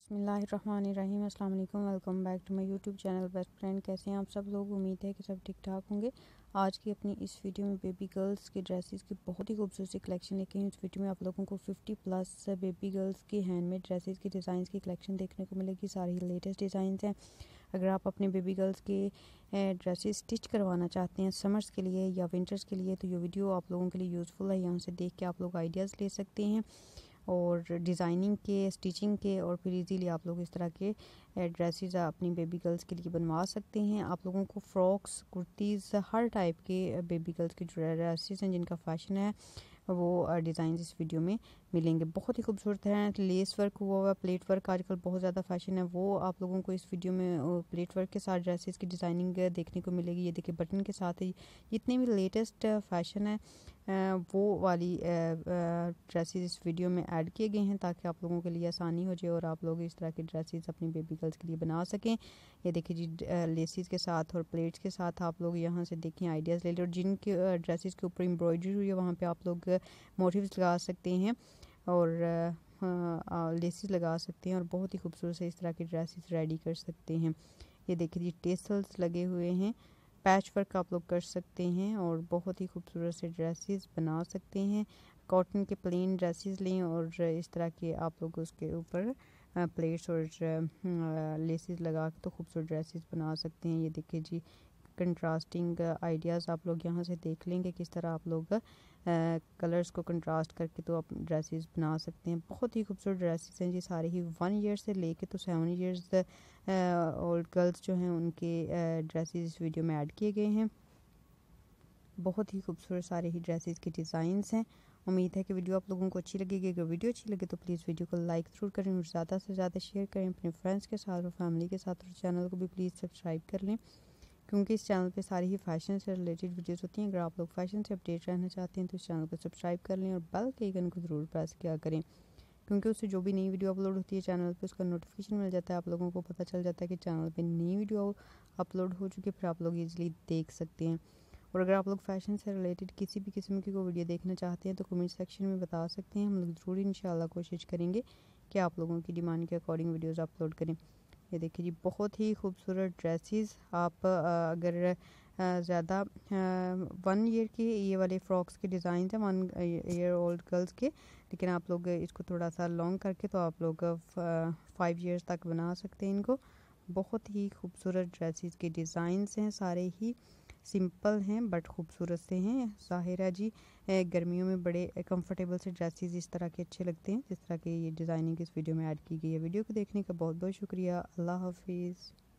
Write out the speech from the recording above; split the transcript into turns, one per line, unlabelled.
बिस्मिल्लाहिर्रहमानिर्रहीम। अस्सलाम वालेकुम। Welcome back to my YouTube channel best friend. कैसे हैं आप सब लोग? उम्मीद है कि सब ठीक ठाक होंगे। आज की अपनी इस वीडियो में बेबी गर्ल्स के ड्रेसेस की बहुत ही खूबसूरत सी कलेक्शन लेके आई हूँ। इस वीडियो में आप लोगों को 50+ बेबी गर्ल्स की हैंडमेड ड्रेसेस की डिज़ाइन की कलेक्शन देखने को मिलेगी। सारी लेटेस्ट डिज़ाइन हैं। अगर आप अपने बेबी गर्ल्स के ड्रेसेस स्टिच करवाना चाहते हैं समर्स के लिए या विंटर्स के लिए, तो ये वीडियो आप लोगों के लिए यूज़फुल है। यहाँ से देख के आप लोग आइडियाज़ ले सकते हैं और डिज़ाइनिंग के, स्टिचिंग के, और फिर इजीली आप लोग इस तरह के ड्रेसेस अपनी बेबी गर्ल्स के लिए बनवा सकते हैं। आप लोगों को फ्रॉक्स, कुर्तीज़, हर टाइप के बेबी गर्ल्स की ड्रेसेस हैं जिनका फैशन है वो डिज़ाइन इस वीडियो में मिलेंगे। बहुत ही खूबसूरत हैं। लेस वर्क हुआ हुआ, प्लेट वर्क आजकल बहुत ज़्यादा फैशन है, वो आप लोगों को इस वीडियो में प्लेट वर्क के साथ ड्रेसेस की डिज़ाइनिंग देखने को मिलेगी। ये देखिए बटन के साथ ही जितने भी लेटेस्ट फैशन है वो वाली ड्रेसेस इस वीडियो में ऐड किए गए हैं ताकि आप लोगों के लिए आसानी हो जाए और आप लोग इस तरह की ड्रेसेस अपनी बेबी गर्ल्स के लिए बना सकें। ये देखिए जी लेसिस के साथ और प्लेट्स के साथ आप लोग यहाँ से देखें, आइडियाज़ ले लें। और जिनके ड्रेसेस के ऊपर एम्ब्रॉयडरी हुई है वहाँ पे आप लोग मोटिव्स लगा सकते हैं और लेसिस लगा सकते हैं और बहुत ही खूबसूरत से इस तरह की ड्रेसेस रेडी कर सकते हैं। ये देखिए जी टेसल्स लगे हुए हैं, पैच वर्क आप लोग कर सकते हैं और बहुत ही खूबसूरत से ड्रेसेस बना सकते हैं। कॉटन के प्लेन ड्रेसेस लें और इस तरह के आप लोग उसके ऊपर प्लेट्स और लेसेस लगा के तो खूबसूरत ड्रेसेस बना सकते हैं। ये देखिए जी कंट्रास्टिंग आइडियाज़ आप लोग यहाँ से देख लेंगे किस तरह आप लोग कलर्स को कंट्रास्ट करके तो आप ड्रेसेस बना सकते हैं। बहुत ही खूबसूरत ड्रेसेस हैं जी, सारे ही 1 ईयर से लेके तो 7 ईयर्स ओल्ड गर्ल्स जो हैं उनके ड्रेसेस इस वीडियो में ऐड किए गए हैं। बहुत ही खूबसूरत सारे ही ड्रेसेस के डिज़ाइंस हैं। उम्मीद है कि वीडियो आप लोगों को अच्छी लगेगी। अगर वीडियो अच्छी लगे तो प्लीज़ वीडियो को लाइक ज़रूर करें और ज़्यादा से ज़्यादा शेयर करें अपने फ्रेंड्स के साथ और फैमिली के साथ, और चैनल को भी प्लीज़ सब्सक्राइब कर लें क्योंकि इस चैनल पे सारी ही फैशन से रिलेटेड वीडियोस होती हैं। अगर आप लोग फैशन से अपडेट रहना चाहते हैं तो इस चैनल को सब्सक्राइब कर लें और बेल के आइकन को ज़रूर प्रेस किया करें क्योंकि उससे जो भी नई वीडियो अपलोड होती है चैनल पे उसका नोटिफिकेशन मिल जाता है। आप लोगों को पता चल जाता है कि चैनल पे नई वीडियो अपलोड हो चुकी है, फिर आप लोग ईजिली देख सकते हैं। और अगर आप लोग फैशन से रिलेटेड किसी भी किस्म की कोई वीडियो देखना चाहते हैं तो कमेंट सेक्शन में बता सकते हैं। हम लोग ज़रूर इंशाल्लाह कोशिश करेंगे कि आप लोगों की डिमांड के अकॉर्डिंग वीडियोज़ अपलोड करें। ये देखिए जी बहुत ही खूबसूरत ड्रेसेस। आप अगर ज़्यादा 1 ईयर की ये वाले फ्रॉक्स के डिज़ाइन हैं 1 ईयर ओल्ड गर्ल्स के, लेकिन आप लोग इसको थोड़ा सा लॉन्ग करके तो आप लोग 5 ईयर्स तक बना सकते हैं इनको। बहुत ही खूबसूरत ड्रेसेस के डिज़ाइंस हैं, सारे ही सिंपल हैं बट खूबसूरत से हैं। ज़ाहिर है जी गर्मियों में बड़े कंफर्टेबल से ड्रेसेस इस तरह के अच्छे लगते हैं जिस तरह के ये डिज़ाइनिंग इस वीडियो में ऐड की गई है। वीडियो को देखने का बहुत बहुत शुक्रिया। अल्लाह हाफिज़।